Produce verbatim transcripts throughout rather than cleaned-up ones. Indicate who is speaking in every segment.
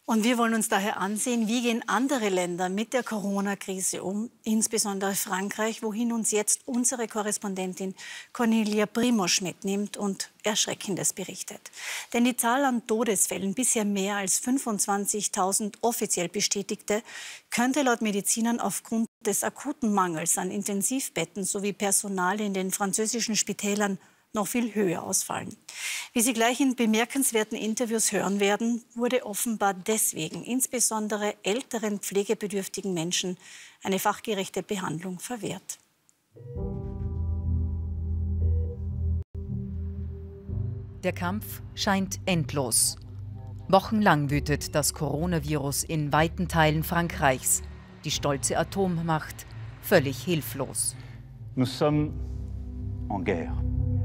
Speaker 1: Und wir wollen uns daher ansehen, wie gehen andere Länder mit der Corona-Krise um, insbesondere Frankreich, wohin uns jetzt unsere Korrespondentin Cornelia Primosch mitnimmt und Erschreckendes berichtet. Denn die Zahl an Todesfällen, bisher mehr als fünfundzwanzigtausend offiziell bestätigte, könnte laut Medizinern aufgrund des akuten Mangels an Intensivbetten sowie Personal in den französischen Spitälern noch viel höher ausfallen. Wie Sie gleich in bemerkenswerten Interviews hören werden, wurde offenbar deswegen insbesondere älteren pflegebedürftigen Menschen eine fachgerechte Behandlung verwehrt.
Speaker 2: Der Kampf scheint endlos. Wochenlang wütet das Coronavirus in weiten Teilen Frankreichs. Die stolze Atommacht völlig hilflos.
Speaker 3: Nous sommes en guerre.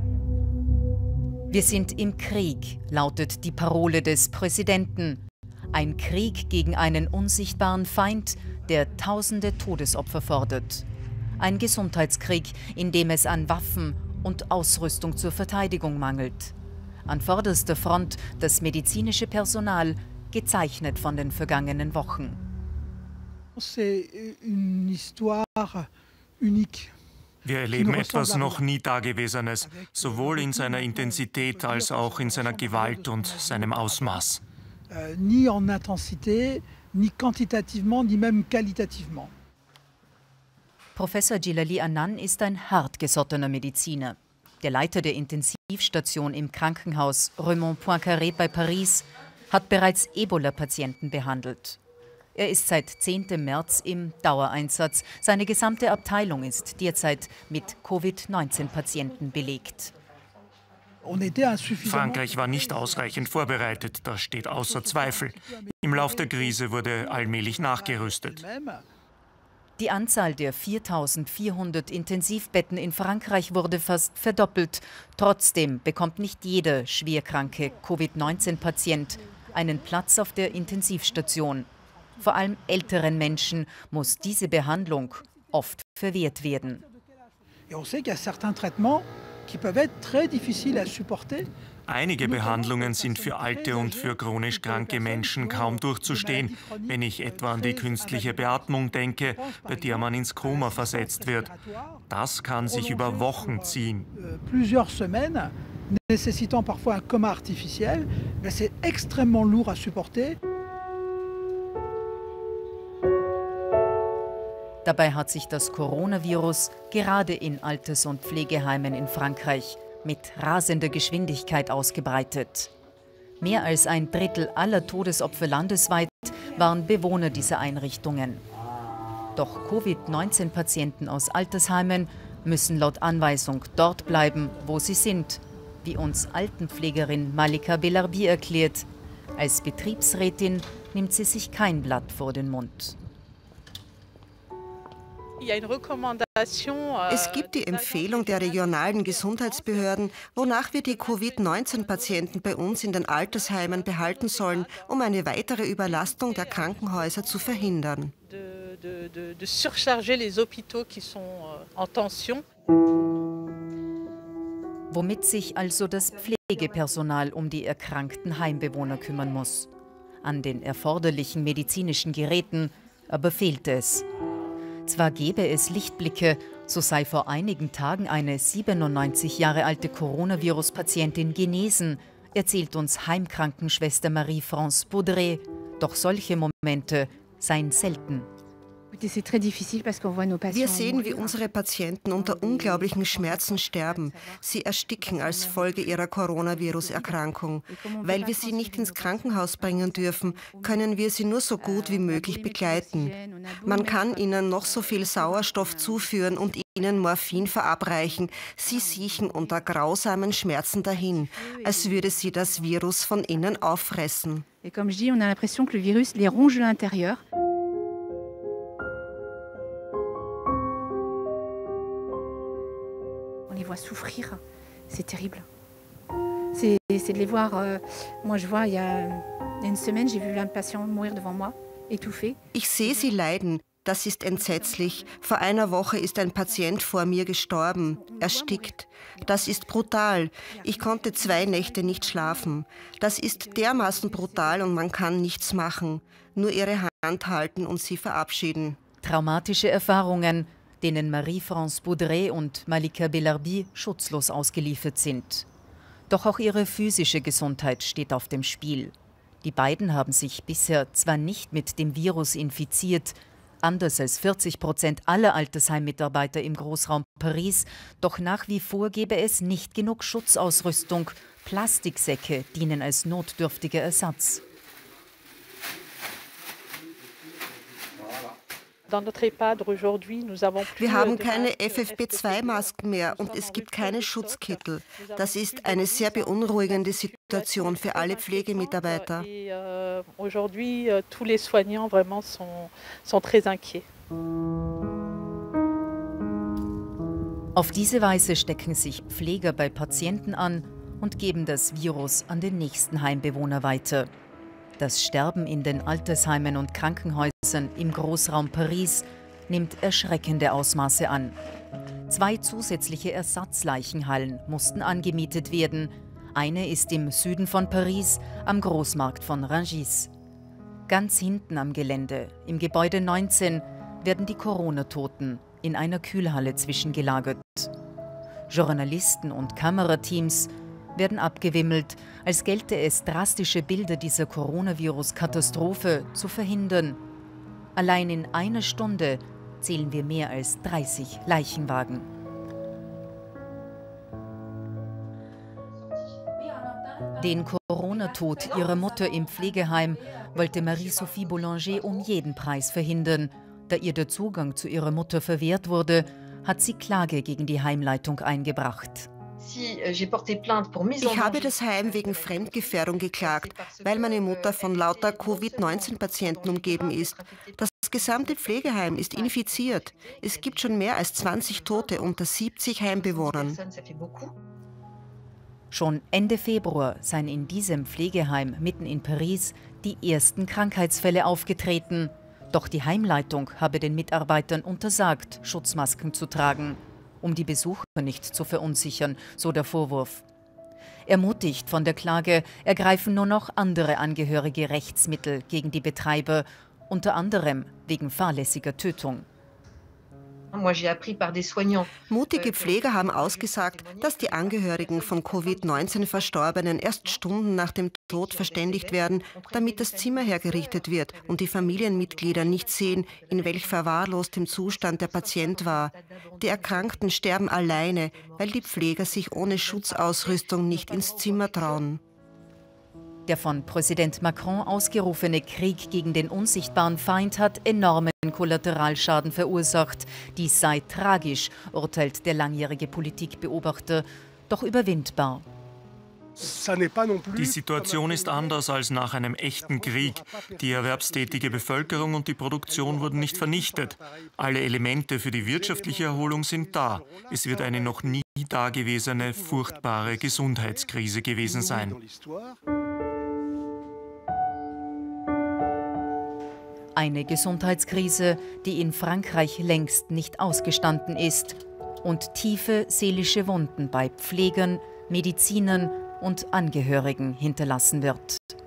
Speaker 2: Wir sind im Krieg, lautet die Parole des Präsidenten. Ein Krieg gegen einen unsichtbaren Feind, der tausende Todesopfer fordert. Ein Gesundheitskrieg, in dem es an Waffen und Ausrüstung zur Verteidigung mangelt. An vorderster Front das medizinische Personal, gezeichnet von den vergangenen Wochen.
Speaker 4: C'est une histoire unique.
Speaker 5: Wir erleben etwas noch nie Dagewesenes, sowohl in seiner Intensität als auch in seiner Gewalt und seinem Ausmaß.
Speaker 4: Ni en intensité, ni quantitativement, ni même qualitativement.
Speaker 2: Professor Djilali Annane ist ein hartgesottener Mediziner. Der Leiter der Intensivstation im Krankenhaus Remont-Poincaré bei Paris hat bereits Ebola-Patienten behandelt. Er ist seit zehnten März im Dauereinsatz. Seine gesamte Abteilung ist derzeit mit Covid neunzehn Patienten belegt.
Speaker 5: Frankreich war nicht ausreichend vorbereitet, das steht außer Zweifel. Im Lauf der Krise wurde allmählich nachgerüstet.
Speaker 2: Die Anzahl der viertausendvierhundert Intensivbetten in Frankreich wurde fast verdoppelt. Trotzdem bekommt nicht jeder schwerkranke Covid neunzehn Patient einen Platz auf der Intensivstation. Vor allem älteren Menschen muss diese Behandlung oft verwehrt werden.
Speaker 5: Einige Behandlungen sind für alte und für chronisch kranke Menschen kaum durchzustehen, wenn ich etwa an die künstliche Beatmung denke, bei der man ins Koma versetzt wird. Das kann sich über Wochen ziehen.
Speaker 4: Nécessitant parfois un coma artificiel, c'est extrêmement lourd à supporter.
Speaker 2: Dabei hat sich das Coronavirus gerade in Alters- und Pflegeheimen in Frankreich mit rasender Geschwindigkeit ausgebreitet. Mehr als ein Drittel aller Todesopfer landesweit waren Bewohner dieser Einrichtungen. Doch Covid neunzehn Patienten aus Altersheimen müssen laut Anweisung dort bleiben, wo sie sind, wie uns Altenpflegerin Malika Belarbi erklärt. Als Betriebsrätin nimmt sie sich kein Blatt vor den Mund.
Speaker 6: Es gibt die Empfehlung der regionalen Gesundheitsbehörden, wonach wir die Covid neunzehn Patienten bei uns in den Altersheimen behalten sollen, um eine weitere Überlastung der Krankenhäuser zu verhindern.
Speaker 2: Womit sich also das Pflegepersonal um die erkrankten Heimbewohner kümmern muss. An den erforderlichen medizinischen Geräten aber fehlt es. Zwar gäbe es Lichtblicke, so sei vor einigen Tagen eine siebenundneunzig Jahre alte Coronavirus-Patientin genesen, erzählt uns Heimkrankenschwester Marie-France Baudret. Doch solche Momente seien selten.
Speaker 6: Wir sehen, wie unsere Patienten unter unglaublichen Schmerzen sterben. Sie ersticken als Folge ihrer Coronavirus-Erkrankung. Weil wir sie nicht ins Krankenhaus bringen dürfen, können wir sie nur so gut wie möglich begleiten. Man kann ihnen noch so viel Sauerstoff zuführen und ihnen Morphin verabreichen. Sie siechen unter grausamen Schmerzen dahin, als würde sie das Virus von innen auffressen.
Speaker 7: Souffrir, c'est terrible. C'est de les voir. Euh, moi, je vois, il y a une semaine, j'ai vu un patient mourir devant moi, étouffé.
Speaker 6: Ich sehe sie leiden. Das ist entsetzlich. Vor einer Woche ist ein Patient vor mir gestorben, erstickt. Das ist brutal. Ich konnte zwei Nächte nicht schlafen. Das ist dermaßen brutal und man kann nichts machen. Nur ihre Hand halten und sie verabschieden.
Speaker 2: Traumatische Erfahrungen, denen Marie-France Baudret und Malika Belarbi schutzlos ausgeliefert sind. Doch auch ihre physische Gesundheit steht auf dem Spiel. Die beiden haben sich bisher zwar nicht mit dem Virus infiziert, anders als vierzig Prozent aller Altersheimmitarbeiter im Großraum Paris, doch nach wie vor gäbe es nicht genug Schutzausrüstung. Plastiksäcke dienen als notdürftiger Ersatz.
Speaker 6: Wir haben keine F F P zwei Masken mehr und es gibt keine Schutzkittel. Das ist eine sehr beunruhigende Situation für alle Pflegemitarbeiter.
Speaker 2: Auf diese Weise stecken sich Pfleger bei Patienten an und geben das Virus an den nächsten Heimbewohner weiter. Das Sterben in den Altersheimen und Krankenhäusern im Großraum Paris nimmt erschreckende Ausmaße an. Zwei zusätzliche Ersatzleichenhallen mussten angemietet werden. Eine ist im Süden von Paris, am Großmarkt von Rungis. Ganz hinten am Gelände, im Gebäude neunzehn, werden die Corona-Toten in einer Kühlhalle zwischengelagert. Journalisten und Kamerateams werden abgewimmelt, als gelte es, drastische Bilder dieser Coronavirus-Katastrophe zu verhindern. Allein in einer Stunde zählen wir mehr als dreißig Leichenwagen. Den Corona-Tod ihrer Mutter im Pflegeheim wollte Marie-Sophie Boulanger um jeden Preis verhindern. Da ihr der Zugang zu ihrer Mutter verwehrt wurde, hat sie Klage gegen die Heimleitung eingebracht.
Speaker 6: Ich habe das Heim wegen Fremdgefährdung geklagt, weil meine Mutter von lauter Covid neunzehn Patienten umgeben ist. Das gesamte Pflegeheim ist infiziert. Es gibt schon mehr als zwanzig Tote unter siebzig Heimbewohnern.
Speaker 2: Schon Ende Februar seien in diesem Pflegeheim mitten in Paris die ersten Krankheitsfälle aufgetreten. Doch die Heimleitung habe den Mitarbeitern untersagt, Schutzmasken zu tragen, um die Besucher nicht zu verunsichern, so der Vorwurf. Ermutigt von der Klage ergreifen nur noch andere Angehörige Rechtsmittel gegen die Betreiber, unter anderem wegen fahrlässiger Tötung.
Speaker 6: Mutige Pfleger haben ausgesagt, dass die Angehörigen von Covid neunzehn Verstorbenen erst Stunden nach dem Tod verständigt werden, damit das Zimmer hergerichtet wird und die Familienmitglieder nicht sehen, in welch verwahrlostem Zustand der Patient war. Die Erkrankten sterben alleine, weil die Pfleger sich ohne Schutzausrüstung nicht ins Zimmer trauen.
Speaker 2: Der von Präsident Macron ausgerufene Krieg gegen den unsichtbaren Feind hat enormen Kollateralschaden verursacht. Dies sei tragisch, urteilt der langjährige Politikbeobachter, doch überwindbar.
Speaker 5: Die Situation ist anders als nach einem echten Krieg. Die erwerbstätige Bevölkerung und die Produktion wurden nicht vernichtet. Alle Elemente für die wirtschaftliche Erholung sind da. Es wird eine noch nie dagewesene, furchtbare Gesundheitskrise gewesen sein.
Speaker 2: Eine Gesundheitskrise, die in Frankreich längst nicht ausgestanden ist und tiefe seelische Wunden bei Pflegern, Medizinern und Angehörigen hinterlassen wird.